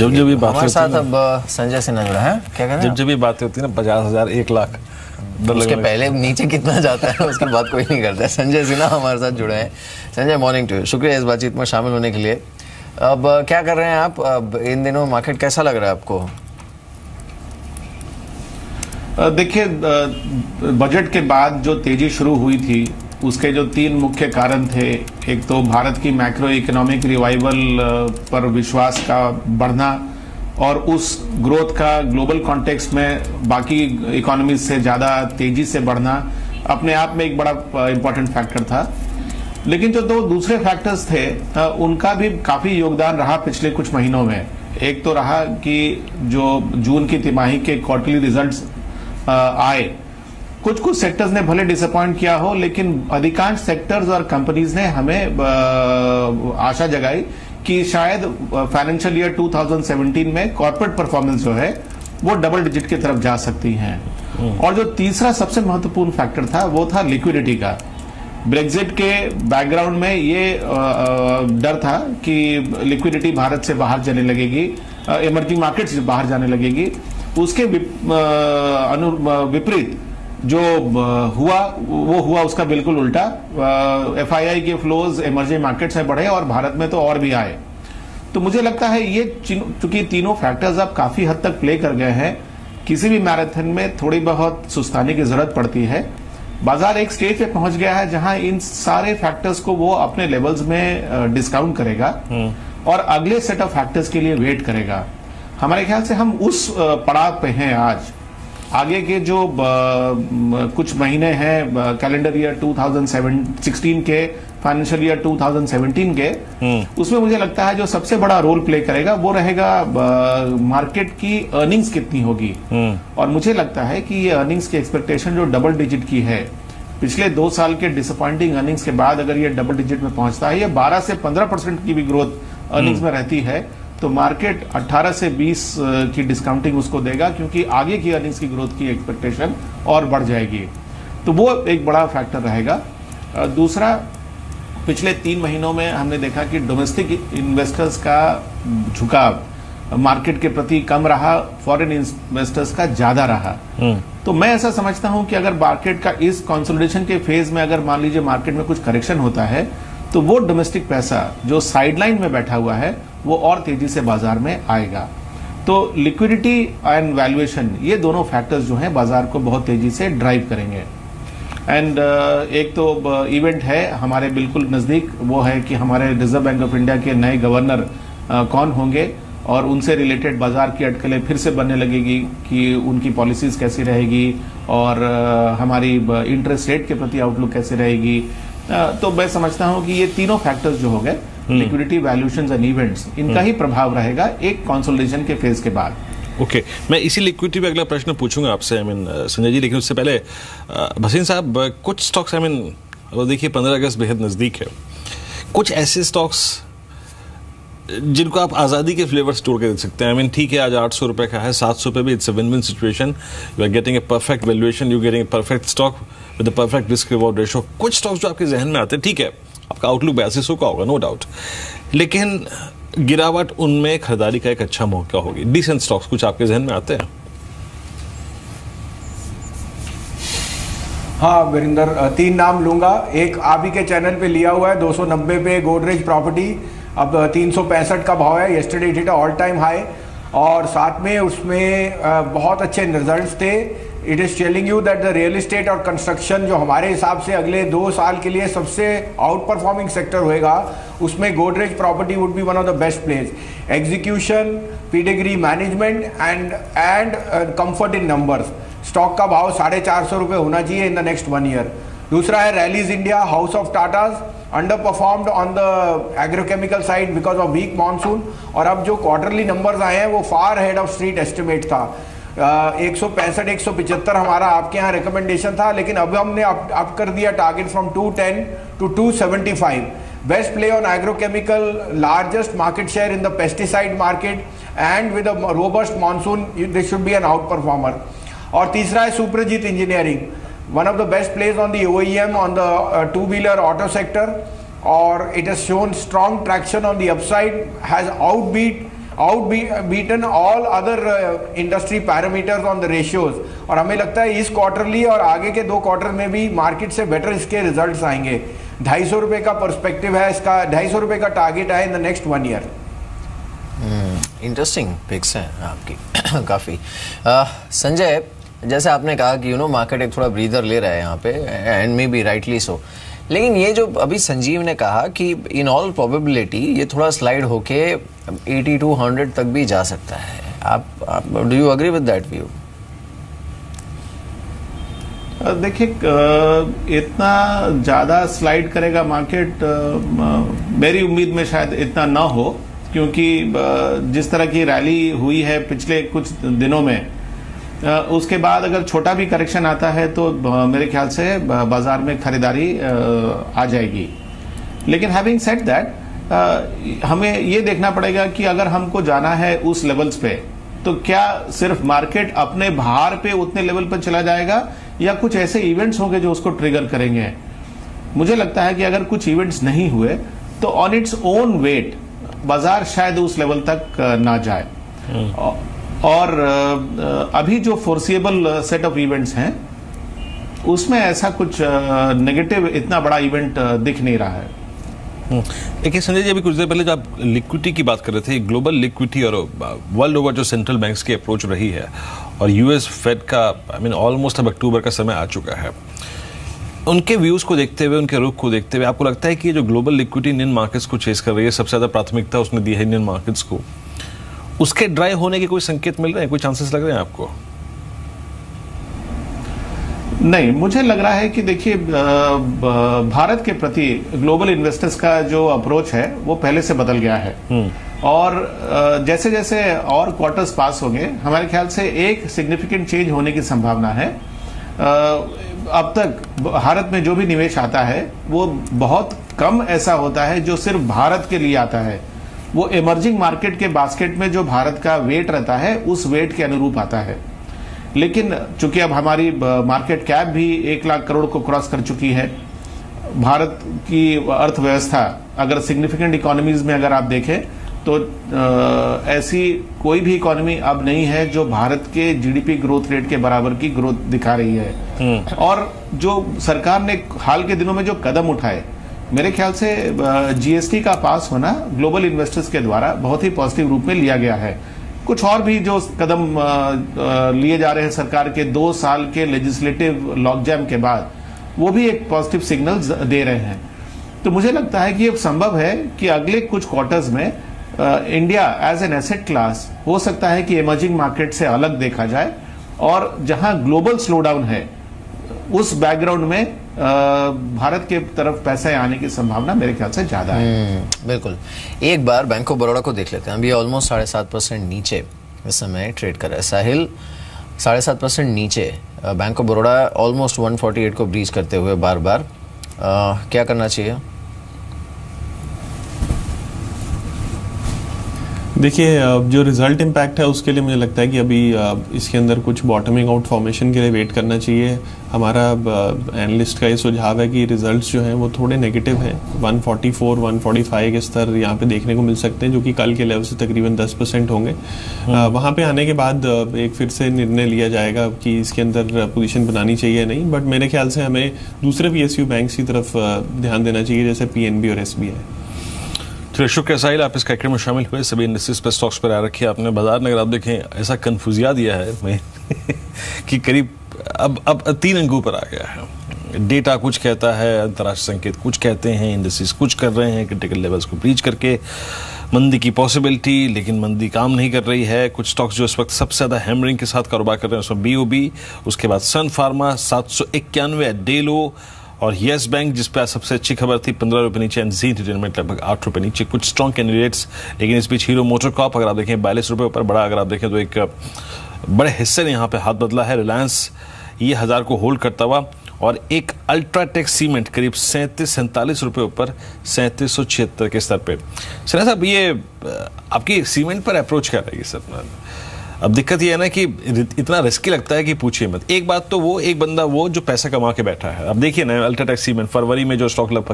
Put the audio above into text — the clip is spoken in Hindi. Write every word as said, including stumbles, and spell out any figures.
जब जब ये बात हमारे साथ अब संजय सिन्हा जुड़ा है, क्या कह रहे हैं? जब जब ये बातें होती है ना, पचास हजार एक लाख, उसके पहले नीचे कितना जाता है उसकी बात कोई नहीं करता है। संजय सिन्हा हमारे साथ जुड़े हैं। संजय, मॉर्निंग टू यू, शुक्रिया इस बातचीत में शामिल होने के लिए। अब क्या कर रहे हैं आप? अब इन दिनों मार्केट कैसा लग रहा है आपको? देखिए, बजट के बाद जो तेजी शुरू हुई थी उसके जो तीन मुख्य कारण थे, एक तो भारत की मैक्रो इकोनॉमिक रिवाइवल पर विश्वास का बढ़ना और उस ग्रोथ का ग्लोबल कॉन्टेक्स्ट में बाकी इकोनॉमीज से ज़्यादा तेजी से बढ़ना अपने आप में एक बड़ा इंपॉर्टेंट फैक्टर था। लेकिन जो दो दूसरे फैक्टर्स थे उनका भी काफ़ी योगदान रहा पिछले कुछ महीनों में। एक तो रहा कि जो जून की तिमाही के क्वार्टरली रिजल्ट्स आए, कुछ कुछ सेक्टर्स ने भले डिसअपॉइंट किया हो, लेकिन अधिकांश सेक्टर्स और कंपनीज ने हमें आशा जगाई कि शायद फाइनेंशियल ईयर दो हज़ार सत्रह में कॉर्पोरेट परफॉर्मेंस जो है वो डबल डिजिट की तरफ जा सकती हैं। और जो तीसरा सबसे महत्वपूर्ण फैक्टर था वो था लिक्विडिटी का। ब्रेक्जिट के बैकग्राउंड में ये डर था कि लिक्विडिटी भारत से बाहर जाने लगेगी, इमर्जिंग मार्केट से बाहर जाने लगेगी। उसके विपरीत जो हुआ वो हुआ उसका बिल्कुल उल्टा। एफआईआई के फ्लोज इमर्जिंग मार्केट से बढ़े और भारत में तो और भी आए। तो मुझे लगता है ये चूंकि तीनों फैक्टर्स अब काफी हद तक प्ले कर गए हैं, किसी भी मैराथन में थोड़ी बहुत सुस्ताने की जरूरत पड़ती है। बाजार एक स्टेज पे पहुंच गया है जहां इन सारे फैक्टर्स को वो अपने लेवल्स में डिस्काउंट करेगा और अगले सेट ऑफ फैक्टर्स के लिए वेट करेगा। हमारे ख्याल से हम उस पड़ाव पे हैं आज। आगे के जो कुछ महीने हैं कैलेंडर ईयर दो हज़ार सोलह के, फाइनेंशियल ईयर दो हज़ार सत्रह के, उसमें मुझे लगता है जो सबसे बड़ा रोल प्ले करेगा वो रहेगा मार्केट की अर्निंग्स कितनी होगी। और मुझे लगता है कि ये अर्निंग्स की एक्सपेक्टेशन जो डबल डिजिट की है, पिछले दो साल के डिसअपॉइंटिंग अर्निंग्स के बाद अगर ये डबल डिजिट में पहुंचता है, ये बारह से पंद्रह परसेंट की भी ग्रोथ अर्निंग्स में रहती है, तो मार्केट अठारह से बीस की डिस्काउंटिंग उसको देगा, क्योंकि आगे की अर्निंग्स की ग्रोथ की एक्सपेक्टेशन और बढ़ जाएगी। तो वो एक बड़ा फैक्टर रहेगा। दूसरा, पिछले तीन महीनों में हमने देखा कि डोमेस्टिक इन्वेस्टर्स का झुकाव मार्केट के प्रति कम रहा, फॉरेन इन्वेस्टर्स का ज्यादा रहा। तो मैं ऐसा समझता हूं कि अगर मार्केट का इस कंसोलिडेशन के फेज में अगर मान लीजिए मार्केट में कुछ करेक्शन होता है, तो वो डोमेस्टिक पैसा जो साइडलाइन में बैठा हुआ है वो और तेजी से बाजार में आएगा। तो लिक्विडिटी एंड वैल्यूएशन, ये दोनों फैक्टर्स जो हैं बाजार को बहुत तेजी से ड्राइव करेंगे। एंड uh, एक तो इवेंट uh, है हमारे बिल्कुल नजदीक, वो है कि हमारे रिजर्व बैंक ऑफ इंडिया के नए गवर्नर uh, कौन होंगे और उनसे रिलेटेड बाजार की अटकलें फिर से बनने लगेगी कि उनकी पॉलिसीज कैसी रहेगी और uh, हमारी इंटरेस्ट रेट के प्रति आउटलुक कैसे रहेगी। uh, तो मैं समझता हूं कि ये तीनों फैक्टर्स जो हो गए, लिक्विडिटी, वैल्यूएशंस एंड इवेंट्स, इनका ही प्रभाव रहेगा एक कंसोलिडेशन के फेज के बाद। Okay okay. मैं इसी लिक्विडिटी पे अगला प्रश्न पूछूंगा आपसे, आई मीन संजय जी, लेकिन उससे पहले भसीन साहब, कुछ स्टॉक्स, आई मीन देखिए पंद्रह अगस्त बेहद नजदीक है, कुछ ऐसे स्टॉक्स जिनको आप आज़ादी के फ्लेवर स्टोर के दे सकते हैं। आई मीन ठीक है, आज आठ सौ रुपए का है, सात सौ पे भी, it's a win win situation. You are getting a perfect valuation, you getting a perfect stock with a perfect risk reward ratio. कुछ स्टॉक्स जो आपके जहन में आते हैं, ठीक है आपका आउटलुक बयासी सौ का होगा, नो डाउट, लेकिन गिरावट उनमें खरीदारी का एक अच्छा मौका होगी। डिसेंट स्टॉक्स कुछ आपके जहन में आते हैं? हाँ वीरेंद्र, तीन नाम लूंगा। एक आप ही के चैनल पे लिया हुआ है, दो सौ नब्बे पे गोदरेज प्रॉपर्टी, अब तीन सौ पैंसठ का भाव है, yesterday it hit all time high, और साथ में उसमें बहुत अच्छे रिजल्ट्स थे। It is telling you that the real estate और कंस्ट्रक्शन जो हमारे हिसाब से अगले दो साल के लिए सबसे आउट परफॉर्मिंग सेक्टर होएगा, उसमें Godrej property would be one of the best place. Execution, pedigree management and and comfort in numbers. Stock का भाव साढ़े चार सौ रुपये होना चाहिए in the next one year. दूसरा है Rallis India, house of Tatas, under performed on the agrochemical side because of weak monsoon, और अब जो क्वार्टरली नंबर्स आए हैं वो far head of street estimate था। एक सौ पैंसठ एक सौ पिचहत्तर हमारा आपके यहाँ रिकमेंडेशन था, लेकिन अब हमने अप, अप कर दिया target from two ten to two seventy five. Best play on agrochemical, largest market share in the pesticide market and with a robust monsoon, this should be an out performer. और तीसरा है Suprajit engineering, one of the best place on the O E M on the two wheeler auto sector, और it has shown strong traction on the upside, has outbeat out beaten all other industry parameters on the ratios, और हमें लगता है इस क्वार्टरली और आगे के दो क्वार्टर में भी मार्केट से बेटर इसके रिजल्ट्स आएंगे। ढाई सौ रुपये का पर्सपेक्टिव है इसका, ढाई सौ रुपये का टारगेट है in the next one year. Interesting picks हैं आपकी काफ़ी। संजय, जैसे आपने कहा कि यू नो मार्केट एक थोड़ा ब्रीदर ले रहा है यहाँ पे, and maybe rightly so, लेकिन ये जो अभी संजीव ने कहा कि इन ऑल प्रोबेबिलिटी ये थोड़ा स्लाइड होके एटी टू हंड्रेड तक भी जा सकता है, आप do you agree with that view? देखिए, इतना ज़्यादा स्लाइड करेगा मार्केट, मेरी उम्मीद में शायद इतना ना हो, क्योंकि जिस तरह की रैली हुई है पिछले कुछ दिनों में, उसके बाद अगर छोटा भी करेक्शन आता है तो मेरे ख्याल से बाजार में खरीदारी आ जाएगी। लेकिन हैविंग सेड दैट, हमें ये देखना पड़ेगा कि अगर हमको जाना है उस लेवल्स पे, तो क्या सिर्फ मार्केट अपने भार पे उतने लेवल पर चला जाएगा या कुछ ऐसे इवेंट्स होंगे जो उसको ट्रिगर करेंगे। मुझे लगता है कि अगर कुछ इवेंट्स नहीं हुए तो ऑन इट्स ओन वेट बाजार शायद उस लेवल तक ना जाए। और अभी जो फोर्सिएबल सेट ऑफ इवेंट्स हैं उसमें ऐसा कुछ नेगेटिव इतना बड़ा इवेंट दिख नहीं रहा है। देखिए संजय जी, अभी कुछ देर पहले जब आप लिक्विडिटी की बात कर रहे थे, ग्लोबल लिक्विडिटी और वर्ल्ड ओवर जो सेंट्रल बैंक्स की अप्रोच रही है, और यूएस फेड का आई मीन ऑलमोस्ट अब अक्टूबर का समय आ चुका है, उनके व्यूज को देखते हुए, उनके रुख को देखते हुए, आपको लगता है कि जो ग्लोबल लिक्विडिटी इंडियन मार्केट्स को चेस कर रही है, सबसे ज्यादा प्राथमिकता उसने दी है इंडियन मार्केट्स को, उसके ड्राई होने के कोई संकेत मिल रहे हैं, कोई चांसेस लग रहे हैं आपको? नहीं, मुझे लग रहा है कि देखिए, भारत के प्रति ग्लोबल इन्वेस्टर्स का जो अप्रोच है वो पहले से बदल गया है, और जैसे जैसे और क्वार्टर्स पास होंगे, हमारे ख्याल से एक सिग्निफिकेंट चेंज होने की संभावना है। अब तक भारत में जो भी निवेश आता है वो बहुत कम ऐसा होता है जो सिर्फ भारत के लिए आता है, वो इमर्जिंग मार्केट के बास्केट में जो भारत का वेट रहता है उस वेट के अनुरूप आता है। लेकिन चूंकि अब हमारी मार्केट कैप भी एक लाख करोड़ को क्रॉस कर चुकी है, भारत की अर्थव्यवस्था अगर सिग्निफिकेंट इकोनॉमीज में अगर आप देखें तो आ, ऐसी कोई भी इकोनॉमी अब नहीं है जो भारत के जीडीपी ग्रोथ रेट के बराबर की ग्रोथ दिखा रही है। और जो सरकार ने हाल के दिनों में जो कदम उठाए, मेरे ख्याल से जीएसटी का पास होना ग्लोबल इन्वेस्टर्स के द्वारा बहुत ही पॉजिटिव रूप में लिया गया है। कुछ और भी जो कदम लिए जा रहे हैं सरकार के दो साल के लेजिस्लेटिव लॉकजैम के बाद, वो भी एक पॉजिटिव सिग्नल दे रहे हैं। तो मुझे लगता है कि ये संभव है कि अगले कुछ क्वार्टर्स में India as an asset class हो सकता है कि इमर्जिंग मार्केट से अलग देखा जाए, और जहां ग्लोबल स्लोडाउन है उस बैकग्राउंड में भारत के तरफ पैसे आने की संभावना मेरे ख्याल से ज्यादा है। बिल्कुल। एक बार बैंक ऑफ बड़ौदा को देख लेते हैं। अभी ऑलमोस्ट साढ़े सात परसेंट नीचे इस समय ट्रेड कर रहा है। साहिल, साढ़े सात परसेंट नीचे bank of Baroda almost one forty eight को ब्रीच करते हुए बार बार, आ, क्या करना चाहिए? देखिए, जो रिजल्ट इम्पैक्ट है उसके लिए मुझे लगता है कि अभी इसके अंदर कुछ बॉटमिंग आउट फॉर्मेशन के लिए वेट करना चाहिए। हमारा एनालिस्ट का ये सुझाव है कि रिजल्ट्स जो हैं वो थोड़े नेगेटिव हैं। One forty four, one forty five के स्तर यहाँ पे देखने को मिल सकते हैं, जो कि कल के लेवल से तकरीबन दस परसेंट होंगे। वहाँ पे आने के बाद एक फिर से निर्णय लिया जाएगा कि इसके अंदर पोजीशन बनानी चाहिए या नहीं। बट मेरे ख्याल से हमें दूसरे पीएसयू बैंक्स की तरफ ध्यान देना चाहिए, जैसे पीएनबी और एसबीआई। चलिए, शुक्रिया साहिल, आप इस कार्यक्रम में शामिल हुए। सभी इंडस्ट्रीज पर स्टॉक्स पर आ रखे आपने। बाजार ने अगर आप देखें ऐसा कन्फ्यूजिया दिया है मैं कि करीब अब अब तीन अंगों पर आ गया है। डेटा कुछ कहता है, अंतर्राष्ट्रीय संकेत कुछ कहते हैं, इंडस्ट्रीज कुछ कर रहे हैं क्रिटिकल लेवल्स को ब्रीच करके, मंदी की पॉसिबिलिटी, लेकिन मंदी काम नहीं कर रही है। कुछ स्टॉक्स जो इस वक्त सबसे ज्यादा हैमरिंग के साथ कारोबार कर रहे हैं उसमें बीओबी, उसके बाद सन फार्मा सात सौ इक्यानवे, डेलो और येस बैंक जिस पर सबसे अच्छी खबर थी पंद्रह रुपए नीचे, एंड जी एंटरटेनमेंट लगभग आठ रुपए नीचे। कुछ स्ट्रॉन्ग कैंडिडेट्स, लेकिन इस बीच हीरो मोटर कॉप अगर आप देखें बयालीस रुपए ऊपर बड़ा, अगर आप देखें तो एक बड़े हिस्से ने यहाँ पे हाथ बदला है। रिलायंस ये हजार को होल्ड करता हुआ, और एक अल्ट्राटेक सीमेंट करीब सैंतीस सैंतालीस रुपए ऊपर सैंतीस सौ छिहत्तर के स्तर पे। सिन्हा साहब, ये आपकी सीमेंट पर अप्रोच क्या रहेगी सर? अब दिक्कत ये है ना कि इतना रिस्की लगता है कि पूछिए मत। एक बात तो वो एक बंदा वो जो पैसा कमा के बैठा है, अब देखिए ना अल्ट्राटेक सीमेंट फरवरी में जो स्टॉक लगभग